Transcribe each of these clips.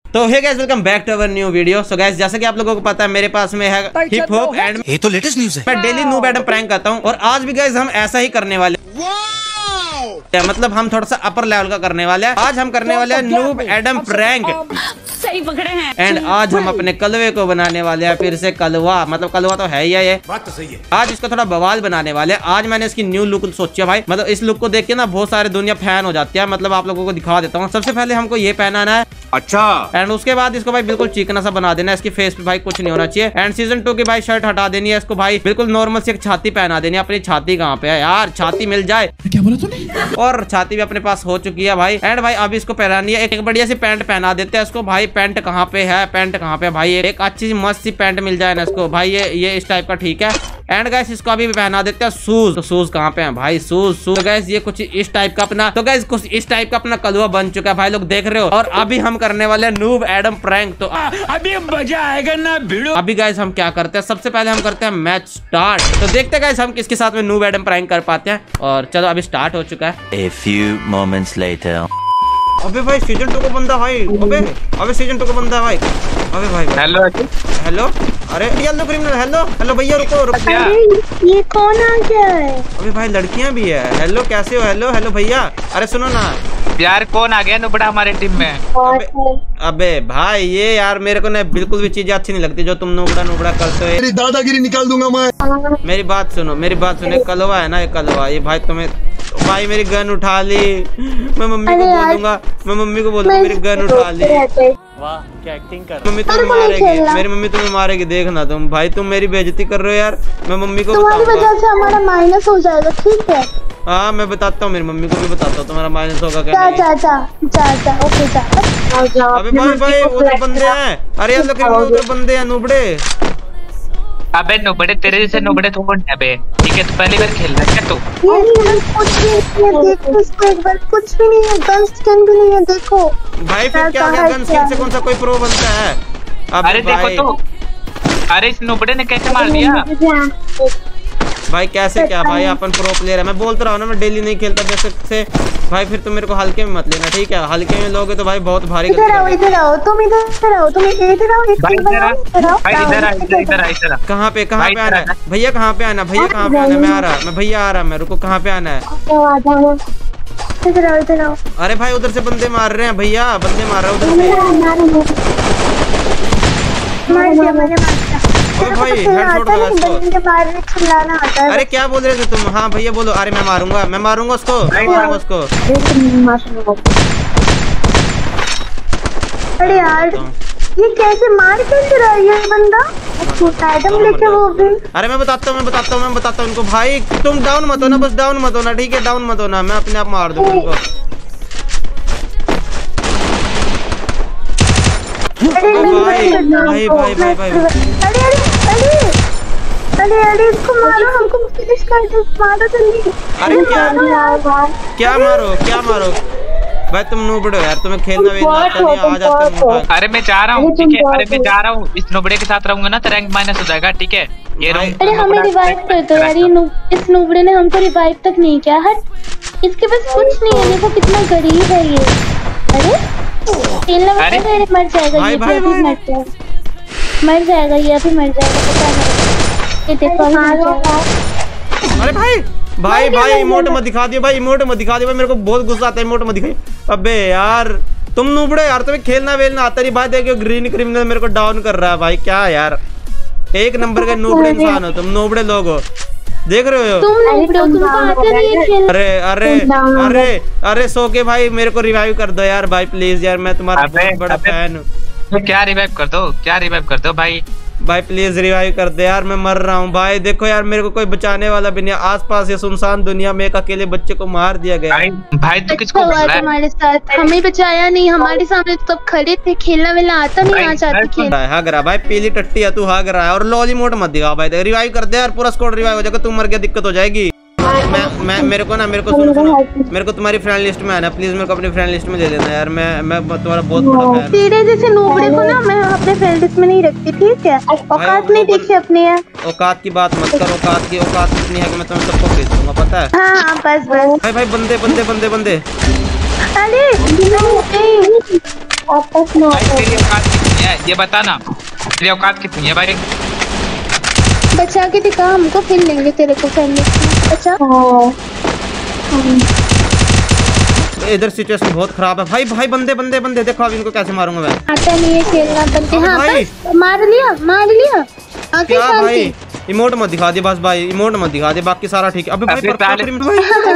तो hey guys welcome back to our new video. So guys जैसा कि आप लोगों को पता है मेरे पास में है हिप हॉप एंड ये तो लेटेस्ट न्यूज़ है। मैं डेली नूब एडम प्रैंक करता हूँ और आज भी गाइस हम ऐसा ही करने वाले मतलब हम थोड़ा सा अपर लेवल का करने वाले हैं। आज हम करने वाले हैं नूब एडम प्रैंक। सही पकड़े हैं। एंड आज हम अपने कलवे को बनाने वाले हैं फिर से कलवा, मतलब कलवा तो है ही है, ये बात तो सही है। आज इसको थोड़ा बवाल बनाने वाले हैं। आज मैंने इसकी न्यू लुक सोचा भाई, मतलब इस लुक को देख के ना बहुत सारे दुनिया फैन हो जाती है। मतलब आप लोगों को दिखा देता हूँ। सबसे पहले हमको ये पहनाना है, अच्छा, एंड उसके बाद इसको भाई बिल्कुल चिकना सा बना देना है। इसकी फेस पे भाई कुछ नहीं होना चाहिए। एंड सीजन 2 की भाई शर्ट हटा देनी है। इसको भाई बिल्कुल नॉर्मल सी एक छाती पहना देनी है। अपनी छाती कहाँ पे है यार, छाती मिल जाए। क्या बोला तूने? और छाती भी अपने पास हो चुकी है भाई। एंड भाई अभी इसको पहनानी है एक बढ़िया सी पैंट पहना देते हैं इसको भाई। पैंट कहाँ पे है, पैंट कहाँ पे भाई, एक अच्छी सी मस्त सी पैंट मिल जाए ना इसको भाई। ये इस टाइप का ठीक है। एंड गाइस इसको अभी पहना देते हैं शूज। तो शूज कहाँ पे हैं भाई, शूज। तो गाइस ये कुछ इस टाइप का अपना, तो गाइस कुछ इस टाइप का अपना कलवा बन चुका है भाई, लोग देख रहे हो। और अभी हम करने वाले हैं नूब एडम प्रैंक। तो अभी मजा आएगा ना भिड़ो। अभी गाइस हम क्या करते हैं, सबसे पहले हम करते हैं मैच स्टार्ट। तो देखते हैं गाइस हम किसके साथ में नूब एडम प्रैंक कर पाते हैं। और चलो अभी स्टार्ट हो चुका है। A few moments later. अबे भाई सीजन 2 को बंदा भाई। अबे सीजन 2 को बंदा भाई। अबे भाई हेलो हेलो, अरे येलो क्रिमिनल, हेलो भैया रुको। अरे ये कौन आ गया है? अबे भाई लड़कियां भी है। हेलो कैसे हो, हेलो भैया। अरे सुनो ना यार, कौन आ गया नुबड़ा हमारे टीम में? अबे भाई ये यार मेरे को ना बिल्कुल भी चीजें अच्छी नहीं लगती जो तुम नुबड़ा करते हो। तेरी दादागिरी निकाल दूंगा मैं। मेरी बात सुनो। कलवा है ना ये कलवा, ये भाई तुम्हें भाई मेरी गन उठा ली। मैं मम्मी को बोलूंगा मेरी गन उठा ली। वाह क्या एक्टिंग कर। मम्मी तुम्हें मारेगी, मेरी मम्मी तुम्हें मारेगी, देखना तुम भाई। तुम मेरी बेइज्जती कर रहे हो यार। मैं मम्मी को तुम्हारी वजह से हमारा माइनस हो जाएगा, ठीक है? हाँ मैं बताता हूँ, मेरी मम्मी को भी बताता हूँ तुम्हारा माइनस होगा क्या। ओके जा। अबे भाई वो तो बंदे हैं। अरे यार तो बंदे हैं नुबड़े। अबे नुबड़े तेरे जैसे नुबड़े थोड़े हैं बे, ठीक है? तो पहली बार खेल रहा है क्या तू? कुछ भी नहीं है, गन स्किन भी नहीं है, देखो भाई। फिर क्या गन स्किन से कौन सा कोई प्रो बनता है? अरे देखो तो, अरे इस नुबड़े ने कैसे मार दिया भाई। कैसे क्या भाई, अपन प्रो प्लेयर है। मैं बोलता रहा हूँ ना, मैं डेली नहीं खेलता जैसे से भाई। फिर तुम मेरे को हल्के में मत लेना, ठीक है? हल्के में लोगे तो भाई बहुत भारी। इधर आओ तुम इधर आओ। कहाँ पे आना है भैया, कहाँ पे आना भैया, कहाँ पे आना? मैं भैया आ रहा, मैं रुको। कहाँ पे आना है? इधर आओ। अरे भाई उधर से बंदे मार रहे हैं भैया, बंदे मार रहे हैं उधर से। भाई हेडशॉट लगा इसको। अरे क्या बोल रहे थे तुम? हाँ भैया बोलो। अरे मैं मारूंगा उसको। अरे यार ये कैसे मार कैसे रहा है ये बंदा? एडम लेके वो भी। अरे मैं बताता हूँ इनको भाई। तुम डाउन मत होना, बस डाउन मत होना, ठीक है? डाउन मत होना, मैं अपने आप मार दूंगा इनको। भाई अरे इसको मारो, हमको फिनिश कर दो, मारो जल्दी। अरे क्या मारो भाई। तुम नूबड़े हो यार, तुम्हें खेलना वेलना आता नहीं, आ जाते हो। अरे मैं जा रहा हूँ, ठीक है? अरे मैं जा रहा हूँ, इस नुबड़े के साथ रहूंगा ना तो रैंक माइनस हो जाएगा, ठीक है? ये अरे हमें रिवाइव कर दो यार। इस नुबड़े ने हमको रिवाइव तक नहीं किया। हट, इसके पास कुछ नहीं है, देखो कितना गरीब है ये। अरे खेलना मर जाएगा ये, मर जाएगा ये, अभी मर जाएगा, पता नहीं। ये देखो अरे भाई इमोट मत दिखा दियो भाई, मेरे को बहुत गुस्सा आता है। इमोट मत दिखाई। अबे यार तुम नूबड़े यार, तुम्हें खेलना वेलना आता नहीं भाई। देखो ग्रीन क्रिमिनल मेरे को डाउन कर रहा है भाई। क्या यार, एक नंबर के नूबड़े इंसान हो तुम, नूबड़े लोग हो, देख रहे हो? अरे सो के भाई मेरे को रिवाइव कर दो यार भाई, प्लीज यार। मैं तुम्हारा बहुत बड़ा फैन हूँ। क्या रिवाइव कर दो भाई प्लीज रिवाइव कर दे यार, मैं मर रहा हूँ भाई। देखो यार मेरे को कोई बचाने वाला भी नहीं। आसपास ये सुनसान दुनिया में एक अकेले बच्चे को मार दिया गया। भाई तो किसको तुम्हारे साथ? हमें बचाया नहीं, हमारे सामने तो सब खड़े थे। खेलना वेलना आता नहीं, आ जाती हग रहा भाई। पीली टट्टी है तू, हग रहा है। और लॉली मोड मत दिखा भाई, रिवाइव कर दे यार, पूरा स्क्वाड रिवाइव हो जाएगा। तू मर गया दिक्कत हो जाएगी। मेरे को सुनो, मेरे को तुम्हारी फ्रेंड लिस्ट में आना प्लीज। मेरे को अपनी फ्रेंड लिस्ट में ले लेना यार। मैं तुम्हारा बहुत बड़ा फैन हूं। तेरे जैसे नूबड़े को ना मैं अपने फ्रेंड लिस्ट में नहीं रखती, ठीक है? औकात नहीं देखी अपनी है। औकात की बात मत करो। औकात कितनी है कि मैं तुम्हें सबको भेज दूंगा, पता है? हाँ बस। भाई बंदे अरे आपस में भाई तेरी औकात कितनी है ये बता ना, तेरी औकात कितनी है भाई? बचा के दिखा हमको, फिर लेंगे तेरे को करने बचा। इधर सिचुएशन बहुत खराब है भाई। भाई बंदे बंदे बंदे देखो अब इनको कैसे मारूंगा मैं। आता नहीं है खेलना बनते। हाँ भाई मार लिया आगे क्या शांति। भाई इमोट मत दिखा दे बस भाई, इमोट मत दिखा दे, बाकी सारा ठीक है। अबे भाई अबे पर्पल साले क्रीम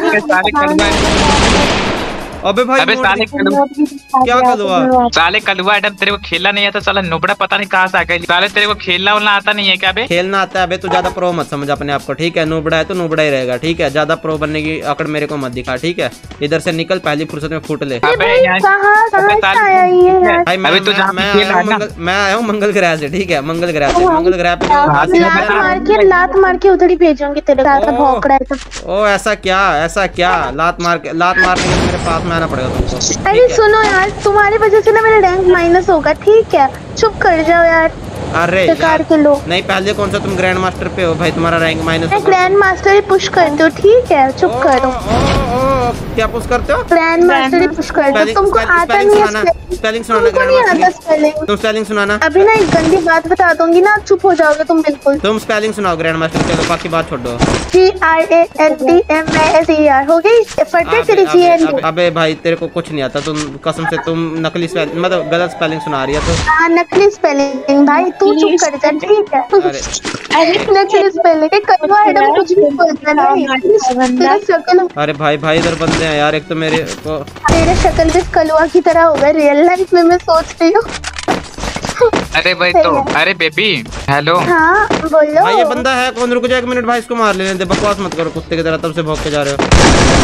अबे भाई अबे साले क्या कलवा? साले कलुआ आइटम तेरे को खेलना नहीं आता साला नुबड़ा, पता नहीं कहाँ से आ गया। साले तेरे को खेलना उलना आता नहीं है क्या बे? खेलना आता है अबे, तू ज्यादा प्रो मत समझ अपने आप को, ठीक है? नूबड़ा है तो नूबड़ा ही रहेगा, ठीक है? ज्यादा प्रो बनने की अकड़ मेरे को मत दिखा, ठीक है? इधर से निकल, पहली फुर्सत में फुट ले। अबे कहाँ से आया ये? भाई अबे तू जहाँ पे खेल रहा है ना, मैं आया हूँ मंगल ग्रह से, ठीक है? मंगल ग्रह से, मंगल ग्रह पे लात मार के उधर ही भेजूंगी तेरे साथ भौंक रहा है तो। ओ ऐसा क्या लात मारने के मेरे पास में आना पड़ेगा तुमको। अरे सुनो यार, तुम्हारी वजह से ना मेरा रैंक माइनस होगा, ठीक है? चुप कर जाओ यार। अरे बेकार के लोग। नहीं पहले कौन सा तुम ग्रैंड मास्टर पे हो भाई, तुम्हारा रैंक माइनस। मैं ग्रैंड मास्टर ही पुश करती हूँ, ठीक है? चुप करो। क्या पुश करते हो? ग्रैंड मास्टर ही पुश करती हूँ। तुमको आता नहीं है स्पेलिंग सुनाना, तुमको नहीं आता स्पेलिंग। तुम स्पेलिंग सुनाना। अभी ना एक गंदी बात बता दूंगी ना, चुप हो जाओगे तुम बिल्कुल। तुम स्पेलिंग सुनाओ ग्रैंड मास्टर, चलो बाकी बात छोड़ दो। GRANDMASTER हो गई फटे तेरी GN। अबे भाई तेरे को कुछ नहीं आता, तुम कसम से तुम नकली स्पेलिंग मतलब गलत स्पेलिंग सुना रही है तो। हाँ नकली स्पेलिंग भाई, तू चुप कर जा, ठीक है? अरे नकली स्पेलिंग कलवा है ना, कुछ भी बोलता नहीं। तेरा शक्ल, अरे भाई इधर बंदे हैं यार, एक तो मेरे को तेरे शक्ल भी कलवा की तरह होगा रियल लाइफ में, मैं सोच रही हूँ। अरे भाई तो अरे बेबी हेलो। हाँ बोलो। भाई ये बंदा है कौन? रुक जा एक मिनट भाई, इसको मार लेने दे, बकवास मत करो कुत्ते की तरह, तब से भौंक के जा रहे हो।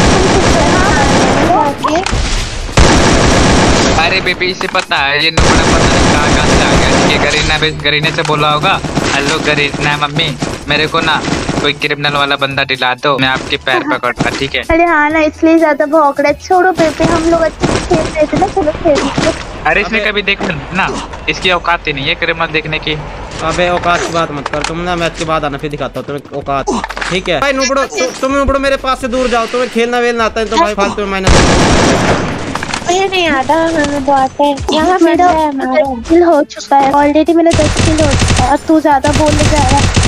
अरे बेबी इसे पता है ये नुबड़ा पता नहीं कहाँ से आ गया, ठीक है? गरीने से बोला होगा, हेलो गरीना मम्मी मेरे को ना कोई क्रिमिनल वाला बंदा दिला दो, मैं आपके पैर पकड़ता, ठीक है? अरे हाँ ना, इसलिए ज्यादा भौंक रहा है। छोड़ो बेबे, हम लोग अच्छे से खेल रहे थे ना, चलो खेल। अरे इसने कभी देखा ना, इसकी औकात ही नहीं है क्रिमिनल देखने की। अबे औकात की बात मत कर, तुम ना मैच के बाद आना, फिर दिखाता हूँ तुम्हें औकात, ठीक है? भाई नुबड़ो तुम नुबड़ो मेरे पास से दूर जाओ, तुम्हें खेलना वेलना आता है तो भाई फालतू में माइनस। मुझे नहीं आता, हमें तो आता है। यहाँ मेरा किल हो चुका है ऑलरेडी, मेरा 10 किल हो चुका है और तू ज्यादा बोलने जा रहा है।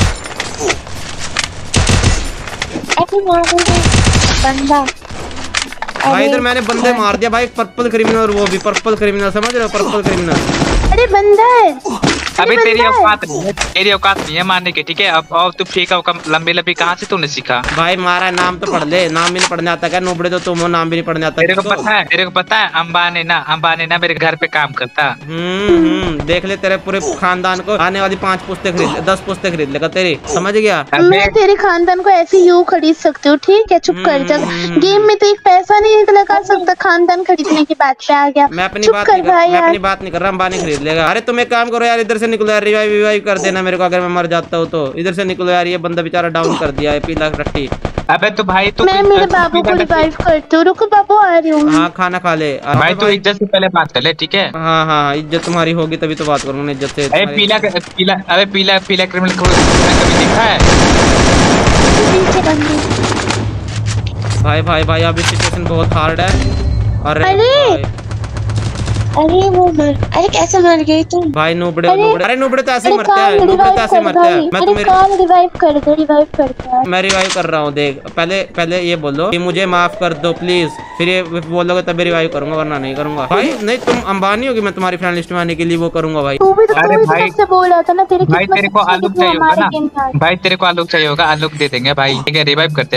बंदा भाई इधर मैंने बंदे मार दिया भाई, पर्पल क्रिमिनल, वो भी पर्पल क्रिमिनल, समझ रहे हो? Purple criminal. अरे बंदा है। अभी तेरी औकात नहीं है, तेरी औकात नहीं है मारने की, ठीक है? अब तू फेंका लंबी लंबी कहाँ से तूने सीखा? भाई मारा है, नाम तो पढ़ ले, नाम भी नहीं पढ़ने आता क्या? नोबड़े तो तुम हो, नाम भी नहीं पढ़ने आता। तेरे को पता है अंबानी ना मेरे घर पे काम करता। देख ले तेरे पूरे खानदान को, आने वाली 5 पुस्तें खरीद ले, 10 पुस्तें खरीद लेगा तेरी, समझ गया? मैं तेरे खानदान को ऐसे यूं खरीद सकती हूँ, ठीक है? चुप कर जा। गेम में तो एक पैसा नहीं लगा सकता, खानदान खरीदने की बात पे आ गया। मैं अपनी बात नहीं कर रहा, अंबानी खरीद लेगा। अरे तुम एक काम करो यार, इधर से निकलो यार, रिवाइव कर देना मेरे को, अगर मैं मर जाता हूँ तो। इधर से निकलो यार, ये बंदा बेचारा डाउन कर दिया है, पीला रट्टी। अबे तो भाई तू मैं मेरे बाबू को रिवाइव करती हूँ, रुको बाबू आ रही हूँ। हाँ खाना खा ले भाई, तू इज्जत से पहले बात कर ले, ठीक है? हाँ इज्जत तुम्हारी होगी तभी तो बात करूंगा इज्जत से। अरे पीला क्रिमिनल कभी देखा है? भाई अभी सिचुएशन बहुत हार्ड है। अरे वो अरे कैसे मर गई तुम? भाई नुबड़े अरे नुबड़े तो ऐसे ही मरते हैं, नुबड़े तो ऐसे ही मरते हैं। मैं तुम्हें रिवाइव कर दो। मैं रिवाइव कर रहा हूँ, देख पहले ये बोलो कि मुझे माफ कर दो प्लीज, फिर ये बोलोगे तभी रिवाइव करूंगा, वरना नहीं करूंगा। भाई नहीं तुम अंबानी होगी, मैं तुम्हारी फ्रेंड लिस्ट में आने के लिए वो करूंगा भाई। तू भी तो सबसे बोल रहा था ना, भाई तेरे को आलूक चाहिए होगा ना, भाई तेरे को आलूक चाहिए होगा, आलूक दे देंगे भाई, ठीक है? रिवाइव करते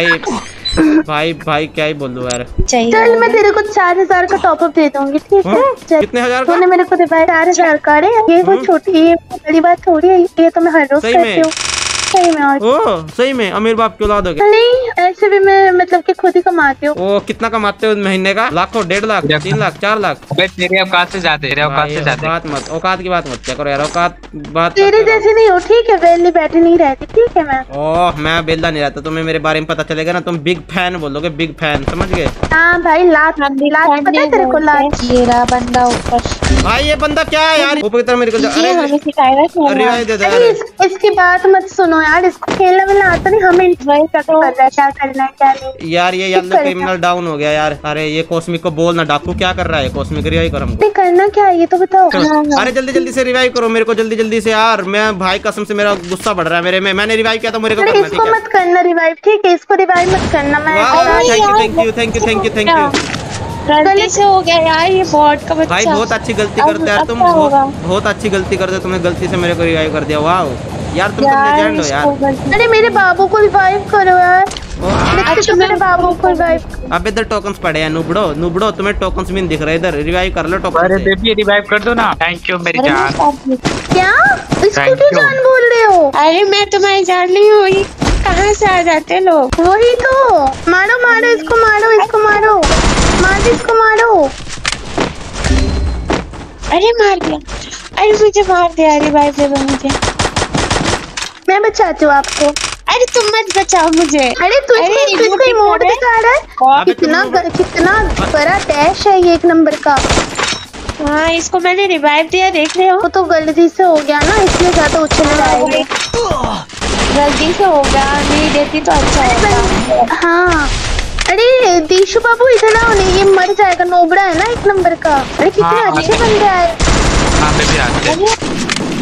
भाई क्या ही बोल यार। चल मैं तेरे को 4000 का टॉपअप दे दूंगी, ठीक है? कितने हजार का? तूने मेरे को दिखाया 4000 का। अरे ये कोई छोटी, ये बड़ी बात थोड़ी है, ये तो मैं हर रोज करती हूँ। सही में? और सही में अमीर बाप की औलाद हो गया? नहीं ऐसे भी मैं मतलब कि खुद ही कमाती हूँ। ओ कितना कमाते हो महीने का? लाखों, 1.5 लाख, 3 लाख, 4 लाख? तेरे औकात से ज्यादा, औकात की बात मत क्या करो यार, औकात बात तेरे जैसे नहीं हो, ठीक है? वेली बैठी नहीं रहती, ठीक है? मैं बेला नहीं रहता, तुम्हें मेरे बारे में पता चलेगा ना, तुम बिग फैन बोलोगे, बिग फैन, समझ गए? हाँ भाई, लात पता है तेरे को? लात ये रहा बंदा ऊपर। भाई ये बंदा क्या है यार, ऊपर की तरफ मेरे को ये हमें सिखाएगा खेलना। रिवाइव दे दो अरे यार। इसकी बात मत सुनो यार, इसको खेलना मिलना आता नहीं, हमें एंजॉय कर रहा है, क्या करना है क्या नहीं। यार ये येलो क्रिमिनल डाउन हो गया यार। अरे ये कॉस्मिक को बोलना, डाकू क्या कर रहा है, कॉस्मिक रिवाइव कर हमको। करना क्या है ये तो बताओ। अरे जल्दी जल्दी से रिवाइव करो मेरे को, जल्दी जल्दी से यार। मैं भाई कसम से मेरा गुस्सा बढ़ रहा है मेरे में, मैंने रिवाइव किया तो मेरे को अरे करना, इसको ठीक है? मत करना रिवाइव, ठीक है? इसको रिवाइव मत करना। मैं thank you thank you thank you thank you thank you. गलती से हो गया यार, ये बॉट का बच्चा। भाई बहुत अच्छी गलती करते यार तुम, बहुत अच्छी गलती करते, तुमने गलती से मेरे को रिवाइव कर दिया। वाह यार तुम तो लेजेंड हो यार। अरे मेरे बाबू को रिवाइव करो यार, तो मेरे बाबू को रिवाइव। अब इधर टोकन्स पड़े हैं, नुबड़ो नुबड़ो तुम्हें टोकन्स भी नहीं दिख रहे, इधर रिवाइव कर लो टोकन अरे से। बेबी रिवाइव कर दो ना। थैंक यू मेरी जान। क्या इसको Thank क्यों you. जान बोल रहे हो? अरे मैं तुम्हारी जान नहीं हुई, कहाँ से आ जाते लोग। वही तो, मारो मारो इसको, मारो इसको, मारो मार इसको, मारो। अरे मार दिया, अरे मुझे मार दिया, रिवाइव दे दो मुझे। मैं बचाती हूँ आपको। अरे तुम मत बचाओ मुझे। अरे तू इसको इमोट दिखा रहा है, कितना बड़ा डैश है ये, 1 नंबर का। हाँ इसको मैंने रिवाइव दिया, देख रहे हो। वो तो गलती से हो गया ना, इसलिए ज्यादा उछल रहा है। गलती से हो गया, नहीं देती तो अच्छा होता। हाँ अरे दीशु बाबू इधर आओ, नहीं ये मर जाएगा, नोबड़ा है ना 1 नंबर का। अरे कितने हाँ, अच्छे बंदे आए। हाँ बेबी आते।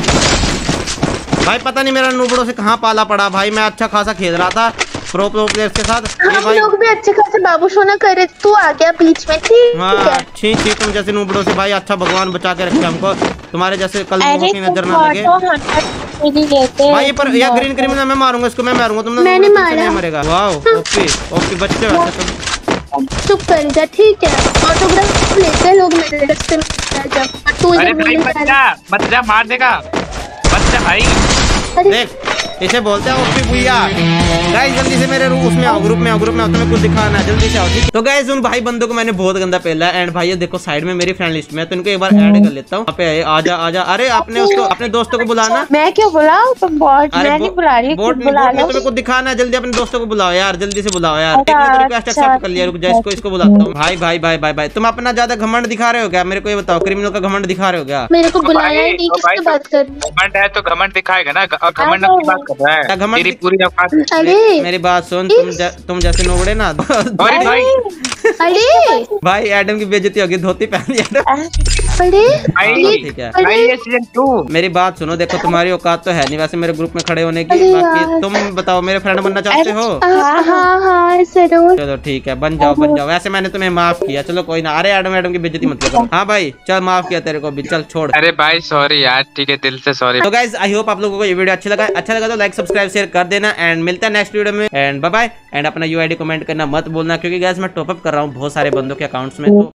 भाई पता नहीं मेरा नुबड़ों से कहाँ पाला पड़ा भाई, मैं अच्छा खासा खेल रहा था प्रो प्लेयर्स के साथ। ये हम भाई लोग भी अच्छे खासे बाबू सोना कर रहे, तू आ गया बीच में, ठीक हाँ है? छी छी, तुम जैसे नुबड़ों से भाई अच्छा भगवान बचा के रखे हमको, तुम्हारे जैसे कल अरे की नजर ना लगे लेते भाई। ये पर या ग्रीन क्रिमिनल मैं मारूंगा इसको, मैं मारूंगा, तुम मैंने तुमसे मारा। नहीं मरेगा। वाओ ओपी ओपी बच्चे हो तुम। चुप कर जा, ठीक है? ऑटोग्राफ लेते हैं लोग मेरे रास्ते में जब तू अरे इधर भाई बोलने मत जा रहा जा, मत जा, मार देगा, मत जा भाई। अरे देख इसे बोलते हैं ओपी भैया। गाइस जल्दी से मेरे उसमें आओ, ग्रुप में आओ, ग्रुप में आओ, तुम्हें कुछ दिखाना है, जल्दी से आओ ठीक। तो गाइस उन भाई बंदों को मैंने बहुत गंदा पहला है। एंड भाई ये देखो साइड में मेरी फ्रेंड लिस्ट में, तो इनको एक बार ऐड कर लेता हूँ। वहाँ पे आजा आजा। अरे आपने उसको अपने दोस्तों को बुलाना। मैं क्यों बुलाऊं, तुम बॉट, अरे मैं नहीं बुला रही, बोट तुम में बुला लो। तुम्हें कुछ दिखाना है, जल्दी अपने दोस्तों को बुलाओ यार, जल्दी से बुलाओ यार। अच्छा, एक रिक्वेस्ट अच्छा, एक्सेप्ट कर लिया, रुक जा, इसको बुलाता हूँ। भाई भाई भाई भाई भाई तुम अपना ज्यादा घमंड दिखा रहे हो क्या? मेरे को ये बताओ, क्रिमिनल का घमंड दिखा रहे हो क्या? मेरे को बुलाया ही नहीं, तो भाई किससे बात कर रही है? घमंड है तो घमंड दिखाएगा ना, घमंड की बात कर रहा क्या है। घमंड तेरी पूरी औकात। अरे मेरी बात सुन, तुम जैसे नोबड़े ना अरे भाई अरे भाई एडम की बेइज्जती होगी, धोती पहन लिया। अरे भाई ठीक है भाई ये सीजन 2। मेरी बात सुनो, देखो तुम्हारी औकात तो है नहीं वैसे मेरे ग्रुप में खड़े होने की, अरे बाकी यार। तुम बताओ मेरे फ्रेंड बनना चाहते हो? हाँ हाँ जरूर। चलो ठीक है, बन जाओ। वैसे मैंने तुम्हें माफ किया, चलो कोई ना। अरे एडम की बेइज्जती मत करो। हाँ भाई चल, माफ किया तेरे को भी, चल छोड़। अरे भाई सॉरी यार, ठीक है दिल से सॉरी। तो गाइस आई होप आप लोगों को ये वीडियो अच्छा लगा तो लाइक सब्सक्राइब शेयर कर देना। एंड मिलता है नेक्स्ट वीडियो में, एंड बाय बाय। एंड अपना यूआईडी कमेंट करना मत बोलना, क्योंकि गाइस मैं टॉप अप कर रहा हूँ बहुत सारे बंदों के अकाउंट्स में, तो